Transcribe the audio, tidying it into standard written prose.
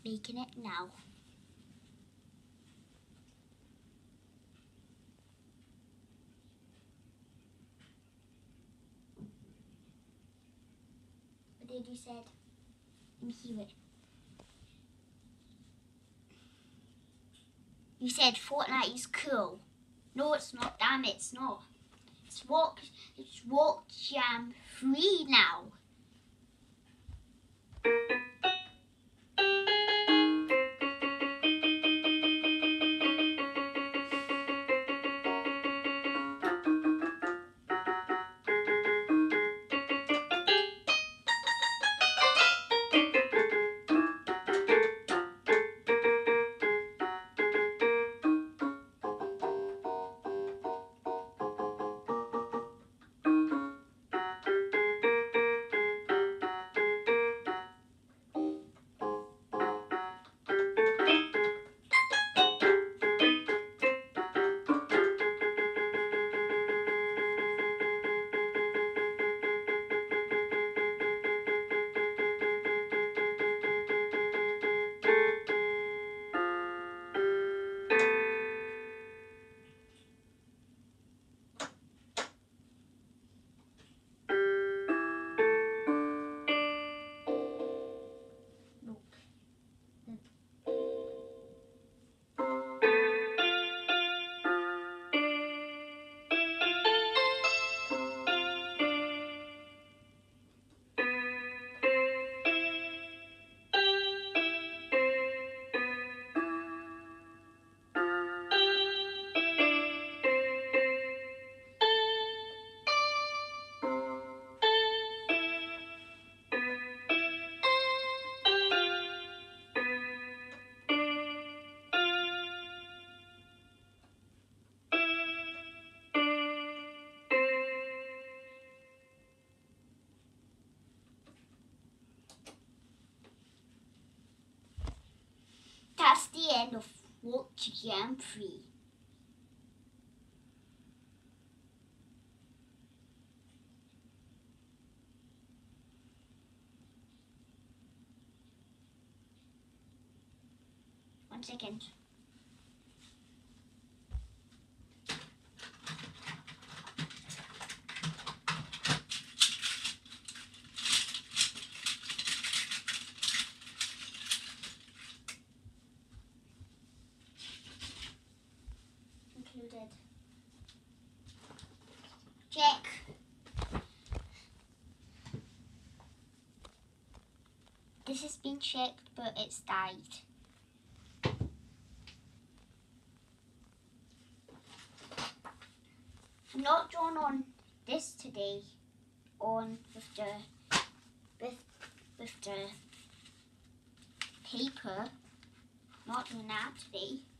making it now. What did you say? Let me hear it. You said Fortnite is cool. No, it's not. Damn it, it's not. It's Walk Jam 3 now. That's the end of Walk Jam 3. One second. Included. Check. This has been checked, but it's died. I'm not drawn on this today, with the paper. Not doing that today.